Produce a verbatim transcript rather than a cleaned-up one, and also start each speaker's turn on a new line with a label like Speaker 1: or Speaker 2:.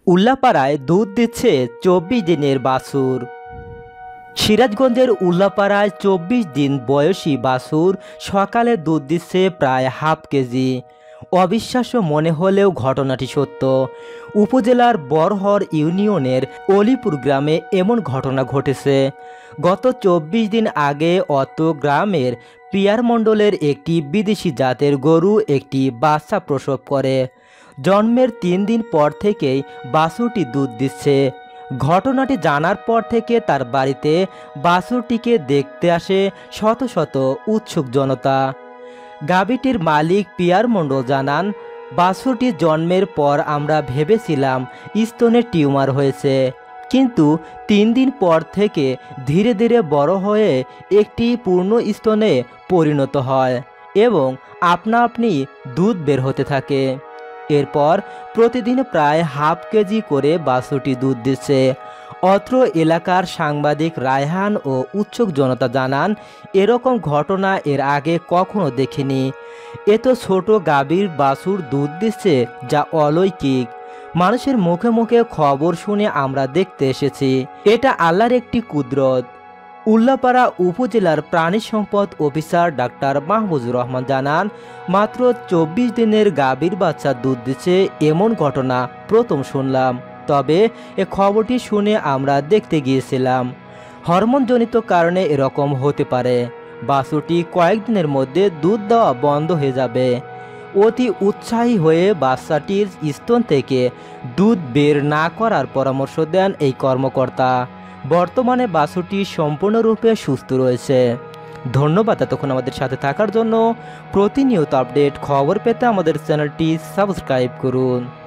Speaker 1: উল্লাপাড়ায় দুধ দিচ্ছে চব্বিশ দিনের বাছুর। সিরাজগঞ্জের উল্লাপাড়ায় চব্বিশ দিন বয়সী বাছুর সকালে দুধ দিচ্ছে প্রায় হাফ কেজি। অবিশ্বাস্য মনে হলেও ঘটনাটি সত্য। উপজেলার বরহর ইউনিয়নের অলিপুর গ্রামে এমন ঘটনা ঘটেছে। গত চব্বিশ দিন আগে অত গ্রামের পিয়ার মণ্ডলের একটি বিদেশি জাতের গরু একটি বাচ্চা প্রসব করে। জন্মের তিন দিন পর থেকেই বাছুরটি দুধ দিচ্ছে। ঘটনাটি জানার পর থেকে তার বাড়িতে বাছুরটিকে দেখতে আসে শত শত উৎসুক জনতা। গাভীটির মালিক পিয়ার মণ্ডল জানান, বাছুরটি জন্মের পর আমরা ভেবেছিলাম স্তনে টিউমার হয়েছে, কিন্তু তিন দিন পর থেকে ধীরে ধীরে বড় হয়ে একটি পূর্ণ স্তনে পরিণত হয় এবং আপনা আপনি দুধ বের হতে থাকে। এরপর প্রতিদিন প্রায় হাফ কেজি করে বাছুরটি দুধ দিচ্ছে। অত্র এলাকার সাংবাদিক রায়হান ও উৎসুক জনতা জানান, এরকম ঘটনা এর আগে কখনো দেখিনি। এত ছোট গাভীর বাছুর দুধ দিচ্ছে, যা অলৌকিক। মানুষের মুখে মুখে খবর শুনে আমরা দেখতে এসেছি, এটা আল্লাহর একটি কুদরত। উল্লাপাড়া উপজেলার প্রাণী সম্পদ অফিসার ডাক্তার মাহফুজুর রহমান জানান, মাত্র চব্বিশ দিনের গাভীর বাচ্চা দুধ দিচ্ছে এমন ঘটনা প্রথম শুনলাম। তবে এ খবরটি শুনে আমরা দেখতে গিয়েছিলাম। হরমোনজনিত কারণে এরকম হতে পারে। বাছুরটি কয়েকদিনের মধ্যে দুধ দেওয়া বন্ধ হয়ে যাবে। অতি উৎসাহী হয়ে বাচ্চাটির স্তন থেকে দুধ বের না করার পরামর্শ দেন এই কর্মকর্তা। বর্তমানে বাছুরটি সম্পূর্ণরূপে সুস্থ রয়েছে। ধন্যবাদ এতক্ষণ আমাদের সাথে থাকার জন্য। প্রতিনিয়ত আপডেট খবর পেতে আমাদের চ্যানেলটি সাবস্ক্রাইব করুন।